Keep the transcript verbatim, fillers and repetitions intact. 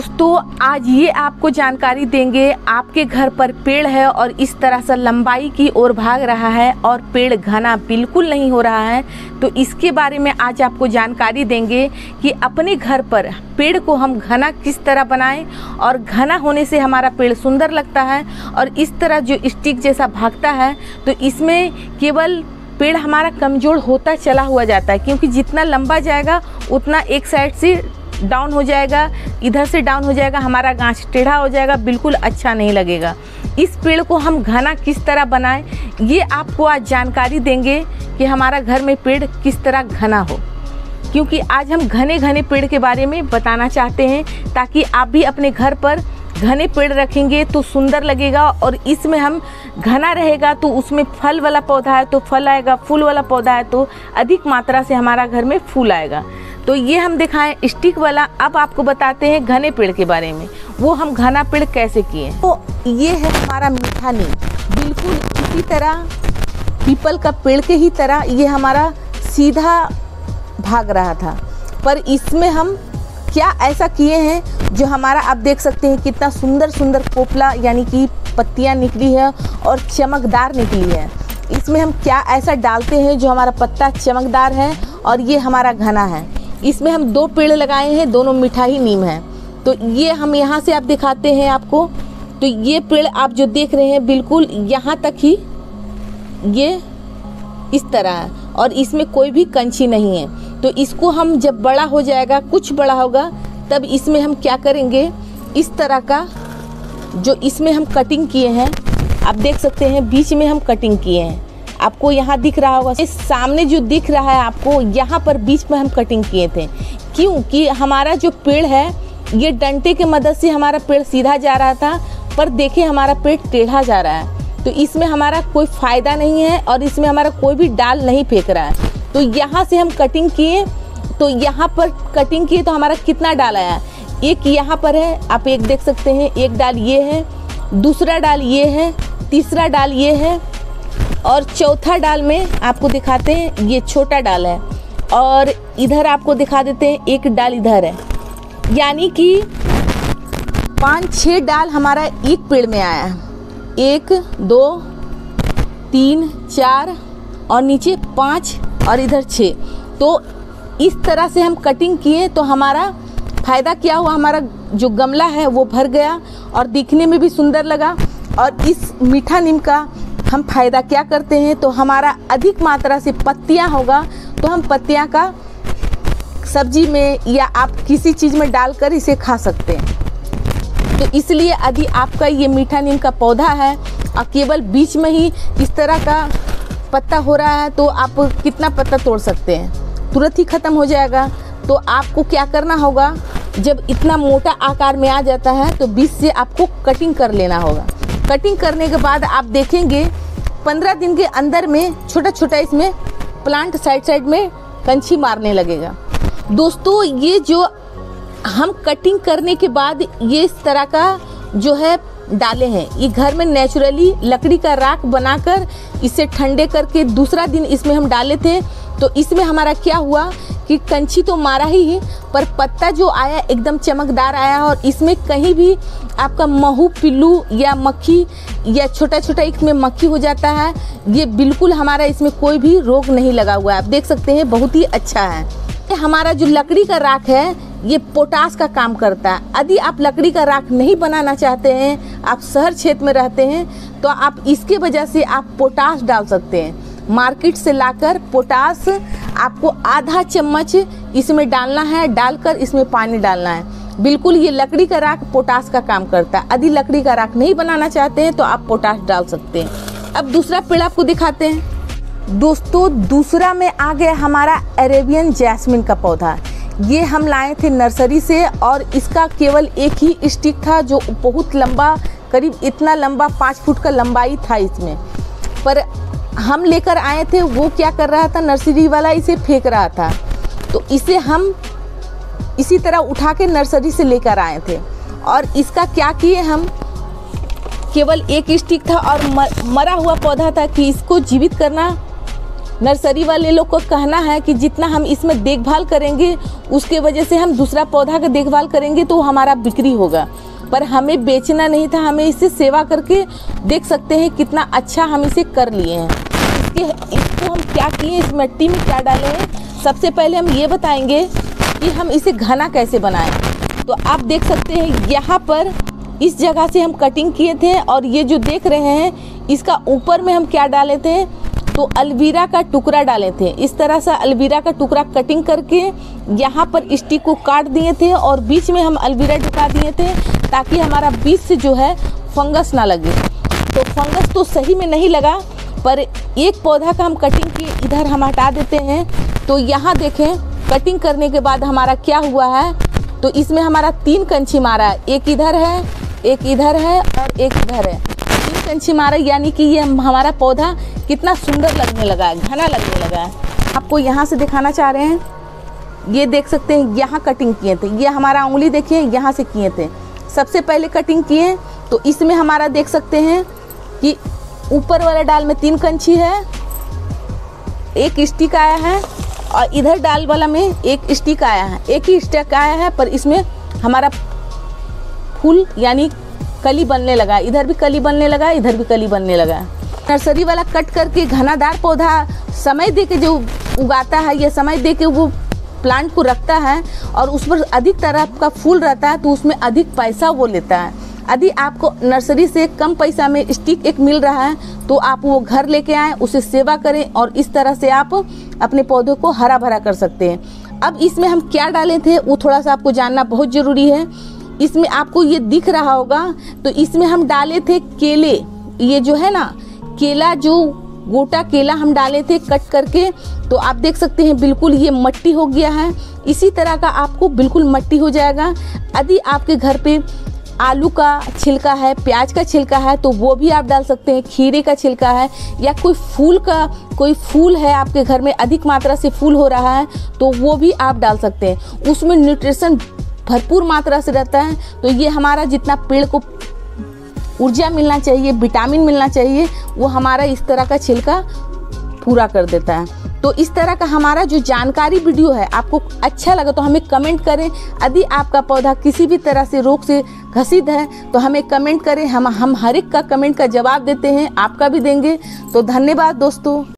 दोस्तों आज ये आपको जानकारी देंगे, आपके घर पर पेड़ है और इस तरह से लंबाई की ओर भाग रहा है और पेड़ घना बिल्कुल नहीं हो रहा है, तो इसके बारे में आज आपको जानकारी देंगे कि अपने घर पर पेड़ को हम घना किस तरह बनाएं और घना होने से हमारा पेड़ सुंदर लगता है और इस तरह जो स्टिक जैसा भागता है तो इसमें केवल पेड़ हमारा कमज़ोर होता चला हुआ जाता है, क्योंकि जितना लंबा जाएगा उतना एक साइड से डाउन हो जाएगा, इधर से डाउन हो जाएगा, हमारा गांछ टेढ़ा हो जाएगा, बिल्कुल अच्छा नहीं लगेगा। इस पेड़ को हम घना किस तरह बनाएं, ये आपको आज जानकारी देंगे कि हमारा घर में पेड़ किस तरह घना हो, क्योंकि आज हम घने घने पेड़ के बारे में बताना चाहते हैं ताकि आप भी अपने घर पर घने पेड़ रखेंगे तो सुंदर लगेगा। और इसमें हम घना रहेगा तो उसमें फल वाला पौधा है तो फल आएगा, फूल वाला पौधा है तो अधिक मात्रा से हमारा घर में फूल आएगा। तो ये हम दिखाएं स्टिक वाला। अब आपको बताते हैं घने पेड़ के बारे में, वो हम घना पेड़ कैसे किए। तो ये है हमारा मीठा नीम, बिल्कुल इसी तरह पीपल का पेड़ के ही तरह ये हमारा सीधा भाग रहा था, पर इसमें हम क्या ऐसा किए हैं जो हमारा आप देख सकते हैं कितना सुंदर सुंदर पोपला यानी कि पत्तियां निकली है और चमकदार निकली है। इसमें हम क्या ऐसा डालते हैं जो हमारा पत्ता चमकदार है और ये हमारा घना है। इसमें हम दो पेड़ लगाए हैं, दोनों मीठा ही नीम है। तो ये हम यहाँ से आप दिखाते हैं आपको, तो ये पेड़ आप जो देख रहे हैं बिल्कुल यहाँ तक ही ये इस तरह है और इसमें कोई भी कंची नहीं है। तो इसको हम जब बड़ा हो जाएगा, कुछ बड़ा होगा, तब इसमें हम क्या करेंगे, इस तरह का जो इसमें हम कटिंग किए हैं आप देख सकते हैं, बीच में हम कटिंग किए हैं, आपको यहाँ दिख रहा होगा, इस सामने जो दिख रहा है आपको, यहाँ पर बीच में हम कटिंग किए थे। क्यों कि हमारा जो पेड़ है ये डंडे के मदद से हमारा पेड़ सीधा जा रहा था, पर देखिए हमारा पेड़ टेढ़ा जा रहा है, तो इसमें हमारा कोई फ़ायदा नहीं है और इसमें हमारा कोई भी डाल नहीं फेंक रहा है। तो यहाँ से हम कटिंग किए, तो यहाँ पर कटिंग किए तो हमारा कितना डाल आया, एक यहाँ पर है, आप एक देख सकते हैं, एक डाल ये है, दूसरा डाल ये है, तीसरा डाल ये है और चौथा डाल में आपको दिखाते हैं ये छोटा डाल है और इधर आपको दिखा देते हैं एक डाल इधर है, यानी कि पाँच छः डाल हमारा एक पेड़ में आया है, एक दो तीन चार और नीचे पाँच और इधर छः। तो इस तरह से हम कटिंग किए तो हमारा फ़ायदा क्या हुआ, हमारा जो गमला है वो भर गया और दिखने में भी सुंदर लगा। और इस मीठा नीम का हम फायदा क्या करते हैं, तो हमारा अधिक मात्रा से पत्तियां होगा तो हम पत्तियां का सब्जी में या आप किसी चीज़ में डालकर इसे खा सकते हैं। तो इसलिए यदि आपका ये मीठा नीम का पौधा है और केवल बीच में ही इस तरह का पत्ता हो रहा है तो आप कितना पत्ता तोड़ सकते हैं, तुरंत ही ख़त्म हो जाएगा। तो आपको क्या करना होगा, जब इतना मोटा आकार में आ जाता है तो बीच से आपको कटिंग कर लेना होगा। कटिंग करने के बाद आप देखेंगे पंद्रह दिन के अंदर में छोटा छोटा इसमें प्लांट साइड साइड में कंची मारने लगेगा। दोस्तों ये जो हम कटिंग करने के बाद ये इस तरह का जो है डाले हैं, ये घर में नेचुरली लकड़ी का राख बनाकर इसे ठंडे करके दूसरा दिन इसमें हम डाले थे। तो इसमें हमारा क्या हुआ कि कंची तो मारा ही है, पर पत्ता जो आया एकदम चमकदार आया और इसमें कहीं भी आपका महू पिल्लू या मक्खी या छोटा छोटा इसमें मक्खी हो जाता है, ये बिल्कुल हमारा इसमें कोई भी रोग नहीं लगा हुआ है। आप देख सकते हैं बहुत ही अच्छा है। हमारा जो लकड़ी का राख है ये पोटास का काम करता है। यदि आप लकड़ी का राख नहीं बनाना चाहते हैं, आप शहर क्षेत्र में रहते हैं, तो आप इसके वजह से आप पोटास डाल सकते हैं। मार्केट से लाकर पोटास आपको आधा चम्मच इसमें डालना है, डालकर इसमें पानी डालना है। बिल्कुल ये लकड़ी का राख पोटास का काम करता है। यदि लकड़ी का राख नहीं बनाना चाहते हैं तो आप पोटास डाल सकते हैं। अब दूसरा पेड़ आपको दिखाते हैं। दोस्तों दूसरा में आ गया हमारा अरेबियन जैस्मिन का पौधा। ये हम लाए थे नर्सरी से और इसका केवल एक ही स्टिक था जो बहुत लंबा, करीब इतना लंबा, पाँच फुट का लंबाई था इसमें, पर हम लेकर आए थे, वो क्या कर रहा था, नर्सरी वाला इसे फेंक रहा था। तो इसे हम इसी तरह उठा के नर्सरी से लेकर आए थे और इसका क्या किए, हम केवल एक स्टिक था और मरा हुआ पौधा था कि इसको जीवित करना नर्सरी वाले लोग को कहना है कि जितना हम इसमें देखभाल करेंगे उसके वजह से हम दूसरा पौधा का देखभाल करेंगे तो हमारा बिक्री होगा, पर हमें बेचना नहीं था, हमें इसे सेवा करके देख सकते हैं कितना अच्छा हम इसे कर लिए हैं। इसके इसको हम क्या किए, इस मिट्टी में क्या डाले हैं, सबसे पहले हम ये बताएंगे कि हम इसे घना कैसे बनाएं। तो आप देख सकते हैं यहाँ पर इस जगह से हम कटिंग किए थे और ये जो देख रहे हैं इसका ऊपर में हम क्या डाले थे, तो अलवीरा का टुकड़ा डाले थे। इस तरह से अलवीरा का टुकड़ा कटिंग करके यहाँ पर स्टिक को काट दिए थे और बीच में हम अलवीरा ढुका दिए थे ताकि हमारा बीच से जो है फंगस ना लगे। तो फंगस तो सही में नहीं लगा, पर एक पौधा का हम कटिंग किए इधर हम हटा देते हैं। तो यहाँ देखें कटिंग करने के बाद हमारा क्या हुआ है, तो इसमें हमारा तीन कंछी मारा है, एक इधर है, एक इधर है और एक इधर है, तीन कंछी मारा, यानी कि ये हमारा पौधा कितना सुंदर लगने लगा है, घना लगने लगा है। आपको यहाँ से दिखाना चाह रहे हैं, ये देख सकते हैं यहाँ कटिंग किए थे, ये हमारा उंगली देखिए यहाँ से किए थे, सबसे पहले कटिंग किए। तो इसमें हमारा देख सकते हैं कि ऊपर वाले डाल में तीन कंछी है, एक स्टिक आया है और इधर डाल वाला में एक स्टिक आया है, एक ही स्टिक आया है, पर इसमें हमारा फूल यानी कली बनने लगा, इधर भी कली बनने लगा, इधर भी कली बनने लगा। नर्सरी वाला कट करके घनादार पौधा समय दे के जो उगाता है, ये समय दे के वो प्लांट को रखता है और उस पर अधिक तरह का फूल रहता है, तो उसमें अधिक पैसा वो लेता है। यदि आपको नर्सरी से कम पैसा में स्टिक एक मिल रहा है तो आप वो घर लेके आएँ, उसे सेवा करें और इस तरह से आप अपने पौधों को हरा भरा कर सकते हैं। अब इसमें हम क्या डाले थे वो थोड़ा सा आपको जानना बहुत ज़रूरी है। इसमें आपको ये दिख रहा होगा, तो इसमें हम डाले थे केले, ये जो है ना केला, जो गोटा केला हम डाले थे कट करके। तो आप देख सकते हैं बिल्कुल ये मट्टी हो गया है, इसी तरह का आपको बिल्कुल मट्टी हो जाएगा। यदि आपके घर पे आलू का छिलका है, प्याज का छिलका है तो वो भी आप डाल सकते हैं, खीरे का छिलका है या कोई फूल का कोई फूल है आपके घर में, अधिक मात्रा से फूल हो रहा है तो वो भी आप डाल सकते हैं, उसमें न्यूट्रिशन भरपूर मात्रा से रहता है। तो ये हमारा जितना पेड़ को ऊर्जा मिलना चाहिए, विटामिन मिलना चाहिए, वो हमारा इस तरह का छिलका पूरा कर देता है। तो इस तरह का हमारा जो जानकारी वीडियो है आपको अच्छा लगा तो हमें कमेंट करें। यदि आपका पौधा किसी भी तरह से रोग से ग्रसित है तो हमें कमेंट करें, हम हम हर एक का कमेंट का जवाब देते हैं, आपका भी देंगे। तो धन्यवाद दोस्तों।